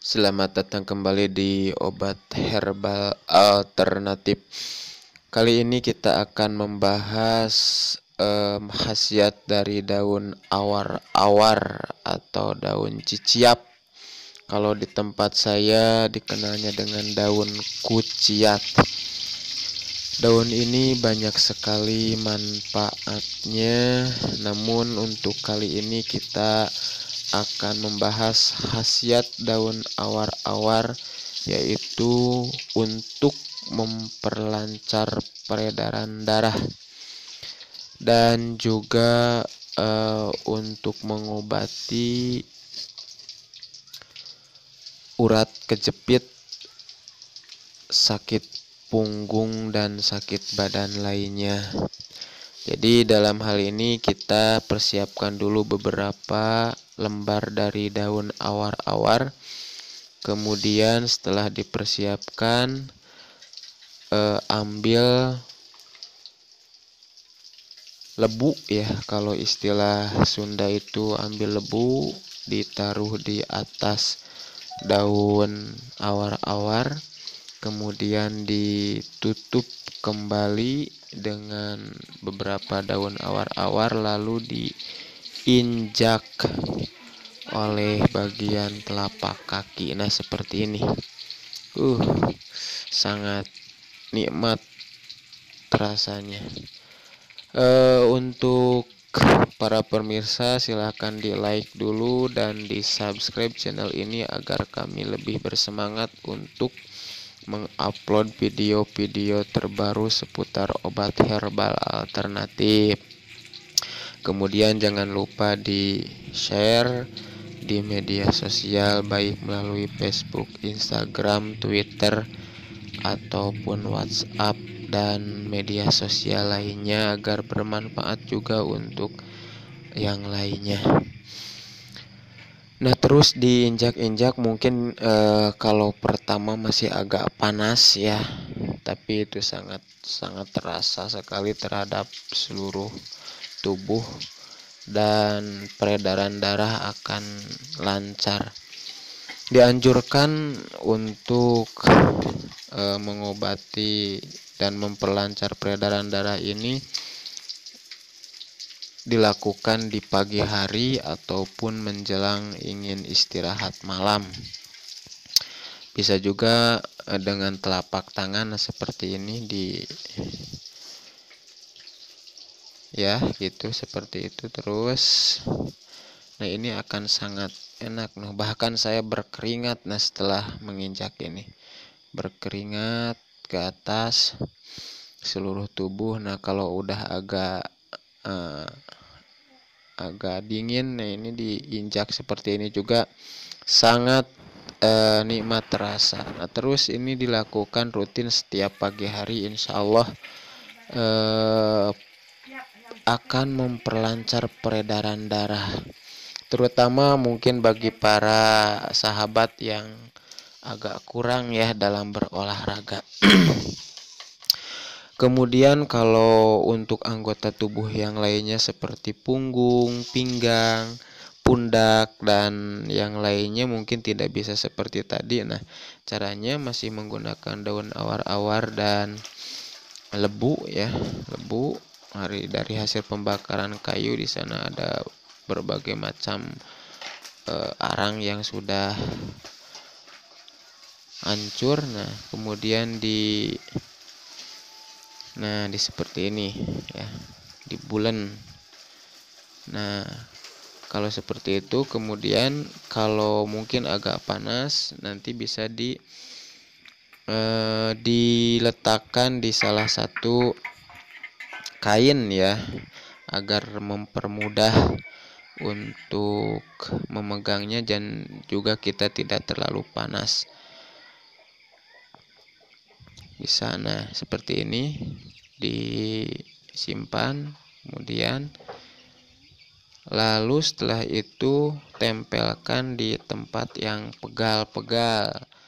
Selamat datang kembali di obat herbal alternatif. Kali ini kita akan membahas khasiat dari daun awar-awar atau daun ciciap. Kalau di tempat saya dikenalnya dengan daun kuciat. Daun ini banyak sekali manfaatnya, namun untuk kali ini kita akan membahas khasiat daun awar-awar, yaitu untuk memperlancar peredaran darah dan juga untuk mengobati urat kejepit, sakit punggung dan sakit badan lainnya. Jadi dalam hal ini kita persiapkan dulu beberapa lembar dari daun awar-awar. Kemudian setelah dipersiapkan, ambil lebu ya, kalau istilah Sunda itu ambil lebu, ditaruh di atas daun awar-awar, kemudian ditutup kembali dengan beberapa daun awar-awar, lalu diinjak oleh bagian telapak kaki. Nah, seperti ini. Sangat nikmat rasanya. Untuk para pemirsa, silahkan di like dulu dan di subscribe channel ini agar kami lebih bersemangat untuk mengupload video-video terbaru seputar obat herbal alternatif. Kemudian jangan lupa di share di media sosial, baik melalui Facebook, Instagram, Twitter, ataupun WhatsApp dan media sosial lainnya agar bermanfaat juga untuk yang lainnya. Nah, terus diinjak-injak mungkin kalau pertama masih agak panas ya, tapi itu sangat terasa sekali terhadap seluruh tubuh dan peredaran darah akan lancar. Dianjurkan untuk mengobati dan memperlancar peredaran darah ini dilakukan di pagi hari ataupun menjelang ingin istirahat malam. Bisa juga dengan telapak tangan seperti ini ya, gitu, seperti itu terus. Nah, ini akan sangat enak. Nah, bahkan saya berkeringat setelah menginjak ini. Berkeringat ke atas seluruh tubuh. Nah, kalau udah agak dingin, nah ini diinjak seperti ini juga sangat nikmat terasa. Nah, terus ini dilakukan rutin setiap pagi hari, insya Allah akan memperlancar peredaran darah, terutama mungkin bagi para sahabat yang agak kurang ya dalam berolahraga. Kemudian kalau untuk anggota tubuh yang lainnya seperti punggung, pinggang, pundak, dan yang lainnya mungkin tidak bisa seperti tadi. Nah, caranya masih menggunakan daun awar-awar dan lebu ya, lebu dari hasil pembakaran kayu. Di sana ada berbagai macam arang yang sudah hancur. Nah, kemudian di seperti ini ya, dibulen. Nah, kalau seperti itu, kemudian kalau mungkin agak panas, nanti bisa diletakkan di salah satu kain ya, agar mempermudah untuk memegangnya dan juga kita tidak terlalu panas. Di sana seperti ini disimpan, kemudian lalu setelah itu tempelkan di tempat yang pegal-pegal